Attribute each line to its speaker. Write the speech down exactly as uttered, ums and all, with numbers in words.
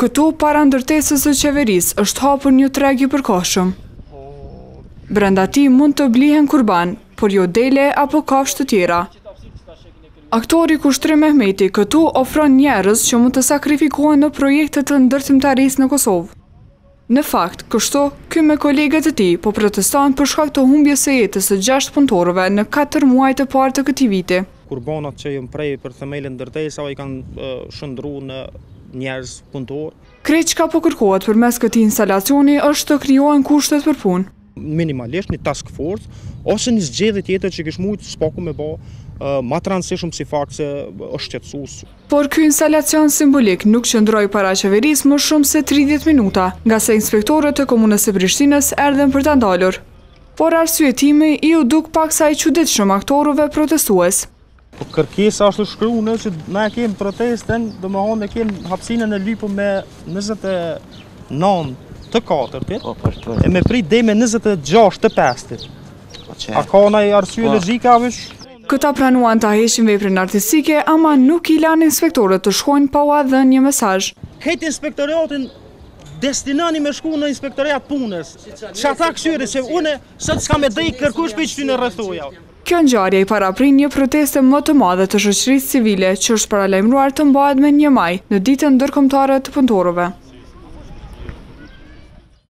Speaker 1: këtu para ndërtesës së qeverisë është hapur një treg i përkohshëm. Brenda tij mund të blihen kurban, por jo dele apo kafshë të tjera. Aktori Kushtrim Mehmeti këtu ofron njerëz që mund të sakrifikohen në projekte të ndërtimtarisë në Kosovë. Në fakt, kështu, ky me kolegët e tij po proteston për shkak të humbjes së jetës së gjashtë punëtorëve në katër muajt e parë të këtij viti.
Speaker 2: Kurbanat që janë prej për themelin ndërtesa i kanë shndruar në njerëz punëtor.
Speaker 1: Krejt çka po kërkohet përmes këtij instalacioni është të krijohen kushtet për punë.
Speaker 2: Minimalisht një task force ose një zgjedhje tjetër që kish mujt s'paku me bë ma të rëndësishëm si fakt se është qetësues.
Speaker 1: Por ky instalacion simbolik nuk qëndroi para qeverisë më shumë se tridhjetë minuta, nga se inspektorët e komunës së Prishtinës erdhën për ta ndalur. Por arsyetimi i u duk paksa i çuditshëm aktorëve protestues.
Speaker 2: Po kërkesa është shkruar që na kemi protestën, domethënë ne kemi hapësinën e lypur me njëzet e nëntë të katërtit, e me prit deri me njëzet e gjashtë të pestit. A ka ndonjë arsye logjike apo?
Speaker 1: Këta pranuan ta heqin veprën artistike, ama nuk i lanë inspektorët të shkojnë pa u dhënë një mesazh.
Speaker 2: Këtë inspektoratin destinoni me shku në inspektorat punës. Çfarë tha këshyri se unë sot s'kam me dej kërkush për çtynë rrethoja.
Speaker 1: Kjo ngjarje i paraprin një proteste më të madhe të shoqërisë civile që është paralajmëruar të mbahet me një maj në ditën ndërkombëtare të punëtorëve.